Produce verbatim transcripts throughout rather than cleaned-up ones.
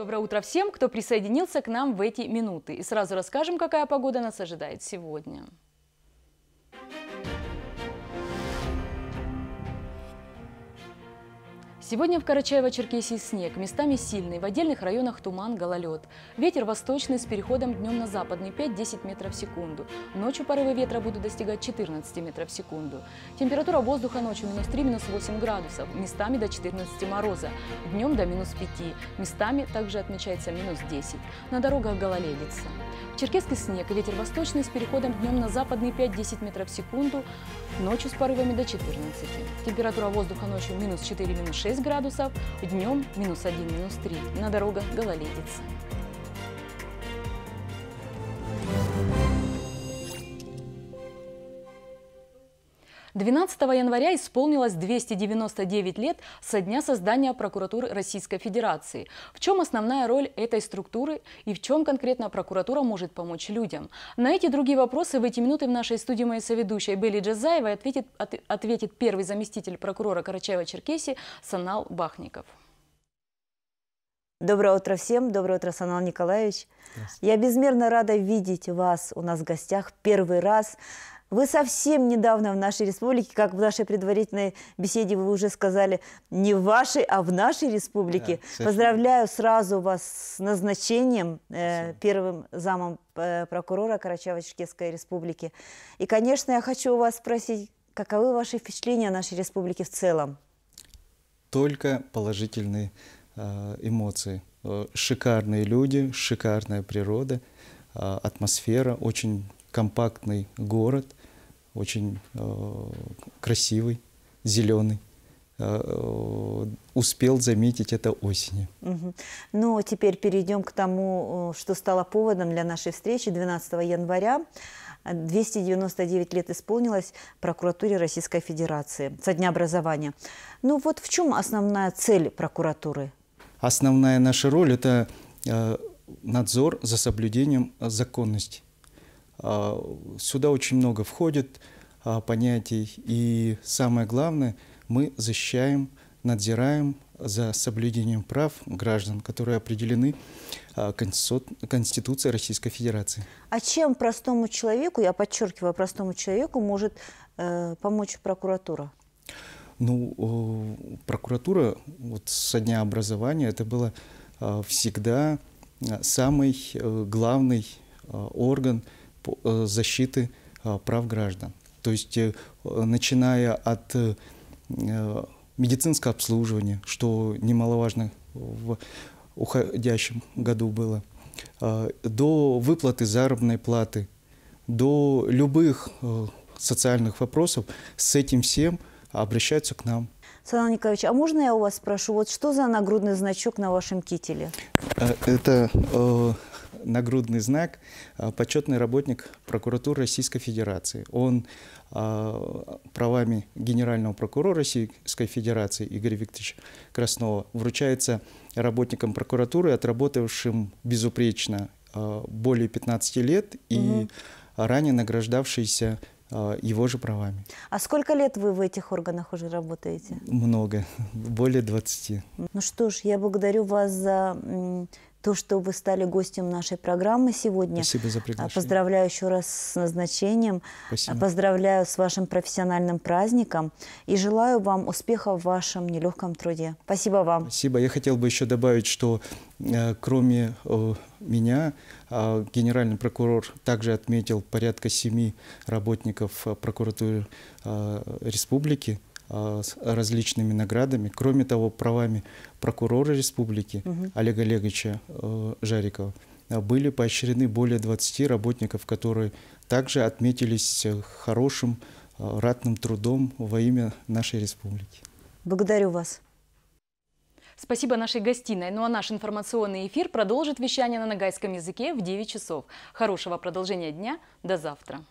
Доброе утро всем, кто присоединился к нам в эти минуты. И сразу расскажем, какая погода нас ожидает сегодня. Сегодня в Карачаево-Черкесии снег, местами сильный, в отдельных районах туман, гололед. Ветер восточный с переходом днем на западный пять-десять метров в секунду. Ночью порывы ветра будут достигать четырнадцати метров в секунду. Температура воздуха ночью минус три, минус восемь градусов, местами до четырнадцати мороза. Днем до минус пяти, местами также отмечается минус десять. На дорогах гололедица. В Черкесске снег, ветер восточный с переходом днем на западный пять-десять метров в секунду, ночью с порывами до четырнадцати. Температура воздуха ночью минус четыре, минус шесть градусов, днем минус один, минус три. На дорогах гололедица. двенадцатого января исполнилось двести девяносто девять лет со дня создания прокуратуры Российской Федерации. В чем основная роль этой структуры и в чем конкретно прокуратура может помочь людям? На эти и другие вопросы в эти минуты в нашей студии моей соведущей Белли Джазаевой ответит, от, ответит первый заместитель прокурора Карачаево-Черкесии Санал Бахников. Доброе утро всем. Доброе утро, Санал Николаевич. Я безмерно рада видеть вас у нас в гостях первый раз. Вы совсем недавно в нашей республике, как в нашей предварительной беседе вы уже сказали, не в вашей, а в нашей республике. Да, поздравляю сразу вас с назначением э, первым замом э, прокурора Карачаево-Черкесской республики. И, конечно, я хочу у вас спросить, каковы ваши впечатления о нашей республике в целом? Только положительные э, эмоции. Шикарные люди, шикарная природа, э, атмосфера, очень компактный город, очень э, красивый, зеленый. Э, успел заметить это осенью. Угу. Ну, теперь перейдем к тому, что стало поводом для нашей встречи. двенадцатого января двести девяносто девять лет исполнилось прокуратуре Российской Федерации со дня образования. Ну вот в чем основная цель прокуратуры? Основная наша роль – это э, надзор за соблюдением законности. Сюда очень много входит а, понятий, и самое главное, мы защищаем, надзираем за соблюдением прав граждан, которые определены а, Конституцией Российской Федерации. А чем простому человеку, я подчеркиваю, простому человеку может э, помочь прокуратура? Ну, э, прокуратура вот, со дня образования это было э, всегда самый э, главный э, орган защиты прав граждан. То есть, начиная от медицинского обслуживания, что немаловажно в уходящем году было, до выплаты заработной платы, до любых социальных вопросов, с этим всем обращаются к нам. Санал Николаевич, а можно я у вас спрошу, вот что за нагрудный значок на вашем кителе? Это э, нагрудный знак «Почетный работник прокуратуры Российской Федерации». Он э, правами генерального прокурора Российской Федерации Игоря Викторовича Краснова вручается работникам прокуратуры, отработавшим безупречно э, более пятнадцати лет и угу. ранее награждавшийся его же правами. А сколько лет вы в этих органах уже работаете? Много, более двадцати. Ну что ж, я благодарю вас за то, что вы стали гостем нашей программы сегодня. Спасибо за приглашение. Поздравляю еще раз с назначением. Спасибо. Поздравляю с вашим профессиональным праздником и желаю вам успехов в вашем нелегком труде. Спасибо вам. Спасибо. Я хотел бы еще добавить, что э, кроме э, меня, э, генеральный прокурор также отметил порядка семи работников прокуратуры э, республики с различными наградами. Кроме того, правами прокурора республики угу. Олега Олеговича э, Жарикова были поощрены более двадцати работников, которые также отметились хорошим э, ратным трудом во имя нашей республики. Благодарю вас. Спасибо нашей гостиной. Ну а наш информационный эфир продолжит вещание на ногайском языке в девять часов. Хорошего продолжения дня. До завтра.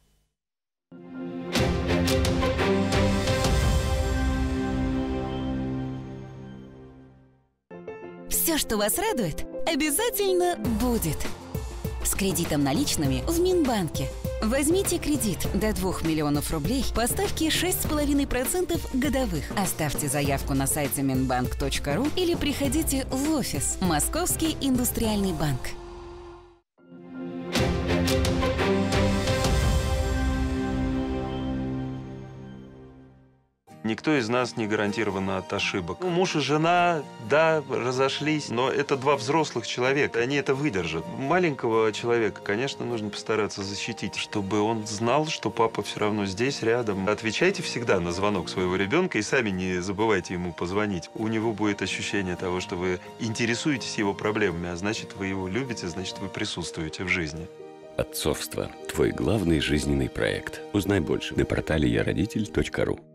Все, что вас радует, обязательно будет. С кредитом наличными в Минбанке. Возьмите кредит до двух миллионов рублей по ставке шесть с половиной процентов годовых. Оставьте заявку на сайте минбанк точка ру или приходите в офис Московский индустриальный банк. Никто из нас не гарантирован от ошибок. Ну, муж и жена, да, разошлись, но это два взрослых человека, они это выдержат. Маленького человека, конечно, нужно постараться защитить, чтобы он знал, что папа все равно здесь, рядом. Отвечайте всегда на звонок своего ребенка и сами не забывайте ему позвонить. У него будет ощущение того, что вы интересуетесь его проблемами, а значит, вы его любите, значит, вы присутствуете в жизни. Отцовство – твой главный жизненный проект. Узнай больше на портале я родитель точка ру.